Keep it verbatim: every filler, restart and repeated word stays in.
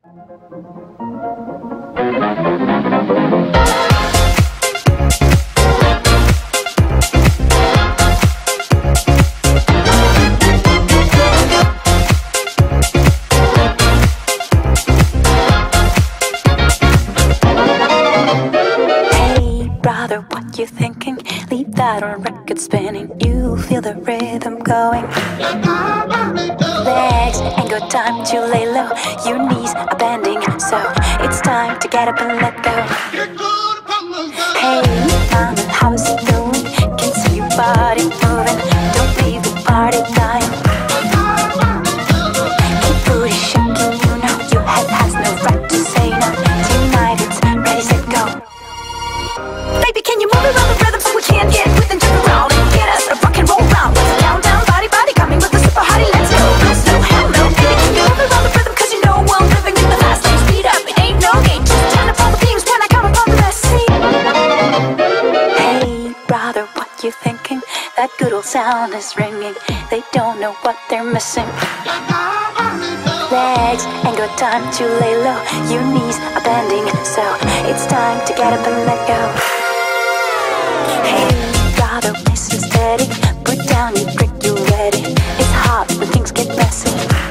Brother, what you thinking? Leave that on record spinning. You feel the rhythm going. Legs ain't got time to lay low. Your knees are bending, so it's time to get up and let go. Hey, mama, how's it going? Can see your body moving. Don't leave the party dying. Keep booty shaking, you know your head has no right to say no. Tonight it's ready, set, go. Baby, can you move around the rhythm so we can get with and jump around and get us a rock and roll round? With a down, down, body, body coming with a super hottie, let's go. No slow, hell no. Baby, can you move around the rhythm? Cause you know I'm living in the fast lane. Speed up, it ain't no game. Just turn up all the things when I come upon the scene. Hey, brother, what you thinking? That good old sound is ringing. They don't know what they're missing. Legs ain't got time to lay low. Your knees are bending, so it's time to get up and let go. Hey, brother, nice and steady. Put down your brick, you ready. It's hot when things get messy.